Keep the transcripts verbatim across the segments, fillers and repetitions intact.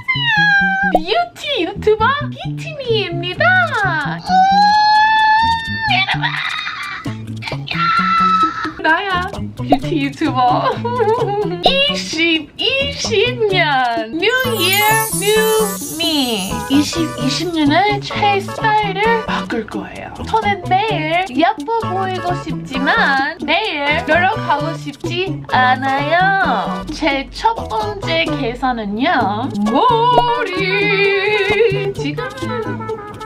뷰티 유튜버 비티미입니다. 나야 뷰티 유튜버. 이천이십 년 New Year New Me. 이천이십 년에 제 스타일을 바꿀 거예요. 저는 매일 예뻐 보이고 싶지만 매일 노력하고 싶지 않아요. 제 첫 번째 계산은요, 머리. 지금은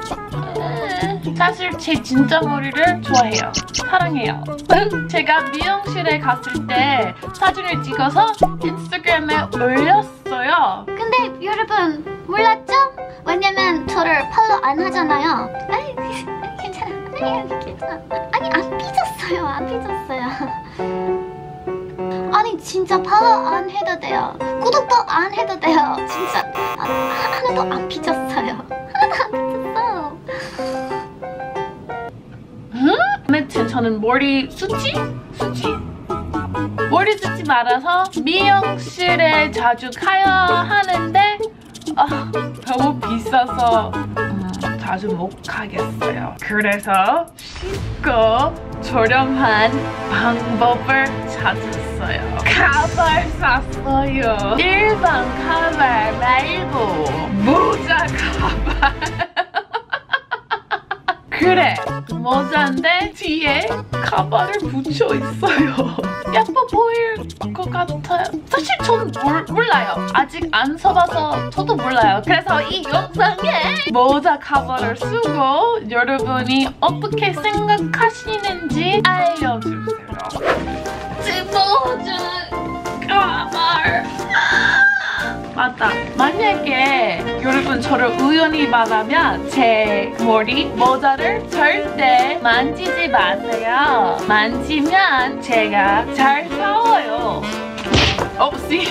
사실 제 진짜 머리를 좋아해요. 사랑해요. 제가 미용실에 갔을 때 사진을 찍어서 인스타그램에 올렸어요. 근데 여러분 몰랐죠? 왜냐면 저를 팔로우 안 하잖아요. 아니 괜찮아. 아니 괜찮아. 아니 안 삐졌어요. 안 삐졌어요. 아니 진짜 팔로우 안 해도 돼요. 구독도 안 해도 돼요. 진짜 하나도 안 삐졌어요. 하나도 안 삐졌어. 아무튼 저는 머리 숱이? 숱이? 머리 숱이 많아서 미용실에 자주 가야 하는데 아, 너무 비싸서 음, 자주 못 가겠어요. 그래서 쉽고 저렴한 방법을 찾았어요. 가발 샀어요. 일반 가발 말고 모자 가발. 그래, 모자인데 뒤에 가발을 붙여 있어요. 예뻐 보일 것 같아요. 사실 전 몰, 몰라요. 아직 안 써봐서 저도 몰라요. 그래서 이 영상에 모자 가발을 쓰고 여러분이 어떻게 생각하시는지 알려주세요. 제 모자 가발. 맞다. 만약에 여러분 저를 우연히 만나면 제 머리, 모자를 절대 만지지 마세요. 만지면 제가 잘 싸워요. 없이.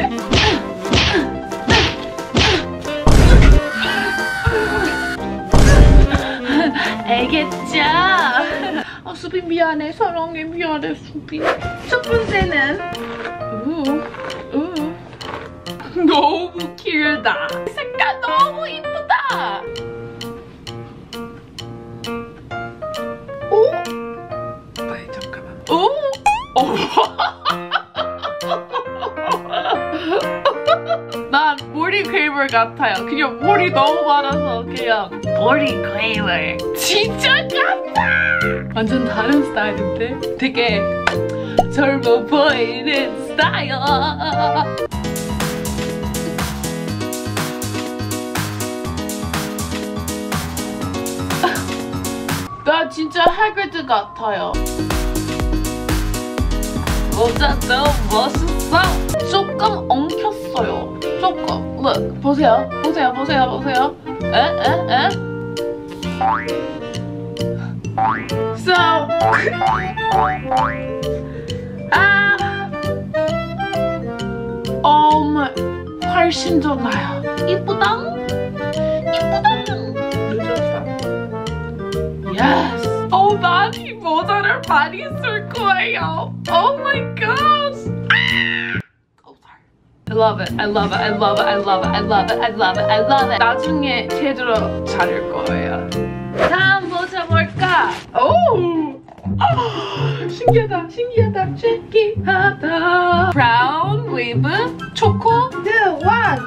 알겠죠? 어, 수비 미안해. 사랑해. 미안해, 수비. 첫 번째는 우, 우. 너무 길다. 색깔 너무 이쁘다. 오? 아이 잠깐만. 오? 오. 난 머리 괴물 같아요. 그냥 머리 너무 많아서 그냥 머리 괴물. 진짜 같다. 완전 다른 스타일인데? 되게 젊어 보이는 스타일. 나 진짜 해그드 같아요. 모자 너무 멋있어. 조금 엉켰어요. 조금. Look, 보세요. 보세요. 보세요. 보세요. 에? 에? 에? So. 아. um, 훨씬 더 나아요. 이쁘다? 이쁘다. Yes! Oh, 난 이 모자를 많이 쓸 거예요. Oh my gosh! Oh, sorry. I love it. I love it. I love it. I love it. I love it. I love it. I love it. 나중에 제대로 자를 거예요. 다음 모자 뭘까? 오! Oh, 신기하다. 신기하다. 신기하다. 브라운 웨이브 초코 two one.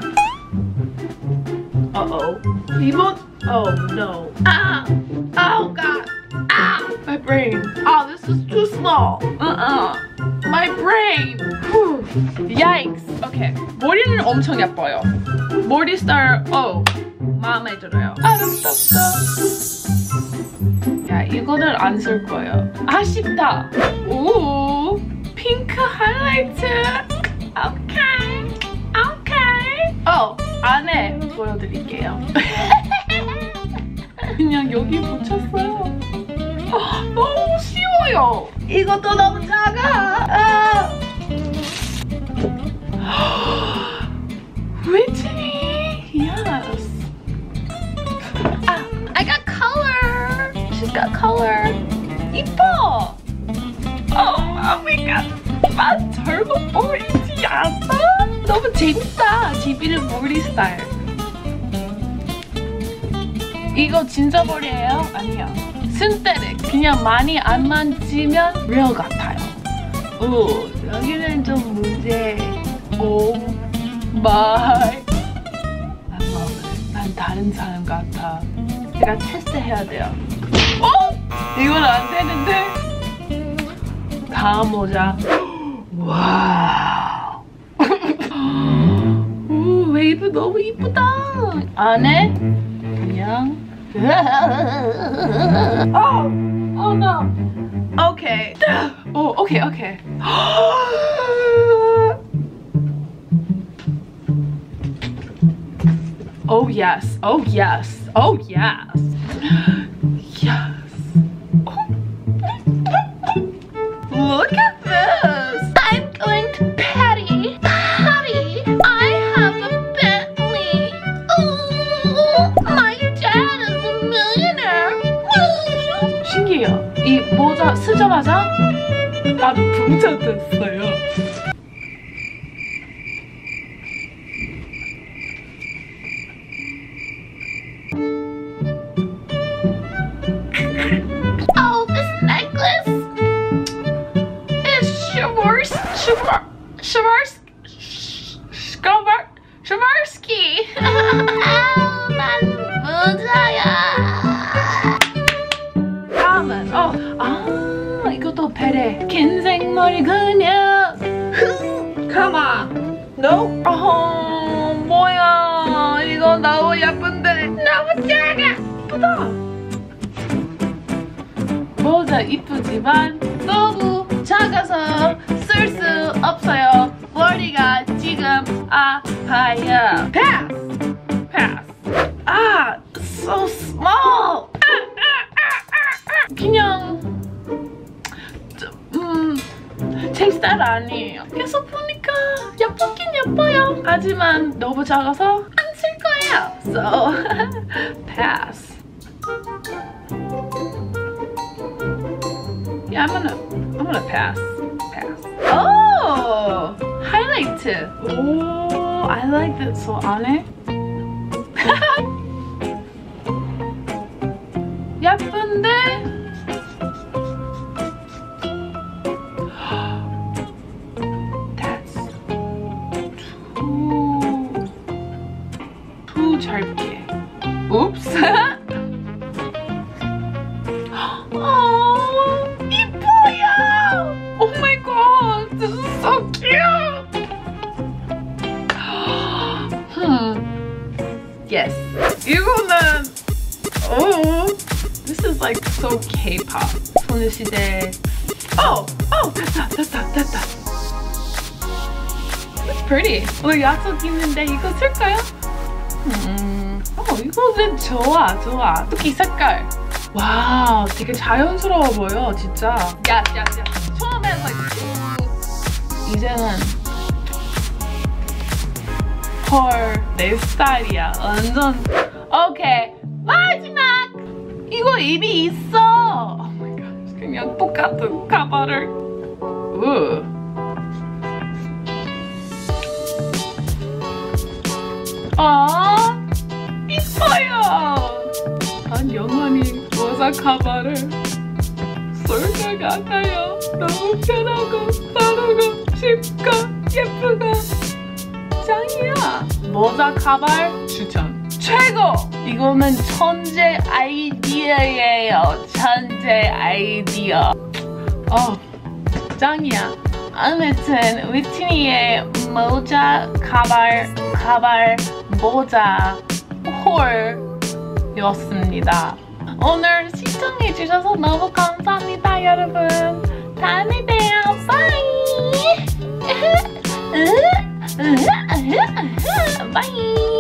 Uh oh. 이모. Oh no. Ah! Oh god! Ah! My brain. Oh, this is too small. Uh-uh. My brain. Whew. Yikes. Okay. 머리는 엄청 예뻐요. 머리 스타일, oh. 마음에 들어요. 아름답다. 야, 이거는 안 쓸 거예요. 아쉽다. 오, 핑크 하이라이트. 오케이. 오케이. 어, 안에 보여드릴게요. 그냥 여기 붙였어요. 아, 너무 쉬워요. 이것도 너무 작아. 아. Whitney, yes. Ah, I got color. She's got color. 이뻐. Oh, oh my god. 난 젊어 보이지 않아? 너무 재밌다. 지비르 몰리 스타일. 이거 진짜 머리예요? 아니요. synthetic. 그냥 많이 안 만지면 real 같아요. 오, 여기는 좀 문제. 오 마이. 난 love it. 난 다른 사람 같아. 제가 테스트 해야 돼요. 어? 이건 안 되는데. 다음 모자. 와우. 오, 웨이브 너무 이쁘다. 안에 그냥. Oh, oh no. Okay. Oh, okay, okay. Oh yes. Oh yes. Oh yes. Yes. Look at this. I'm going to Patty. Patty, I have a Bentley. Oh, my dad is a millionaire. 신기해요. 이 모자 쓰자마자 나도 부자 됐어요. Oh, this necklace is Shavars, Shavar, Shavars, Shavar, Shavarsky. Oh, 난 부자야. 다음은 어, 아 이것도 베레. 긴 생머리 그녀. Come on. No? 어 뭐야? 이거 너무 예쁜데 너무 작아. 예쁘다. 모자 이쁘지만 너무 작아서 쓸 수 없어요. 머리가 지금 아파요. Pass. Pass. 아, so small. 아, 아, 아, 아, 아. 그냥 음, 제 스타일 아니에요. 계속 보니까 예쁘긴 예뻐요. 하지만 너무 작아서 안 쓸 거예요. So pass. Yeah, I'm gonna, I'm gonna pass. Pass. Oh, highlight. Oh, I like that. So 안에. 예쁜데? That's too, too 짧게. Oops. Oh, 이뻐요. Oh my god, this is so cute. Hmm. Yes. 이거는. Oh, this is like so K-pop. 소녀시대. Oh, oh, 됐다, 됐다, 됐다. It's pretty. 오늘 약속 있는데 이거 쓸까요? 음, 어, 이거는 좋아, 좋아. 특히 색깔. 와우, 되게 자연스러워 보여, 진짜. 야, 야, 야. 처음엔 like, 이제는 헐, 내 스타일이야. 완전. 오케이, 마지막. 이거 이미 있어. Oh my gosh, 그냥 똑같은 가발을. 우. 아, 이뻐요. 난 영원히 모자 가발을 쓸 것 같아요. 너무 편하고 빠르고 쉽고 예쁘고 짱이야. 모자 가발 추천. 최고! 이거는 천재 아이디어예요. 천재 아이디어. 어, 짱이야. 아무튼 위트니의 모자 가발 가발 모자 홀이었습니다. 오늘 시청해주셔서 너무 감사합니다, 여러분. 다음에 봬요. 바이. 바이.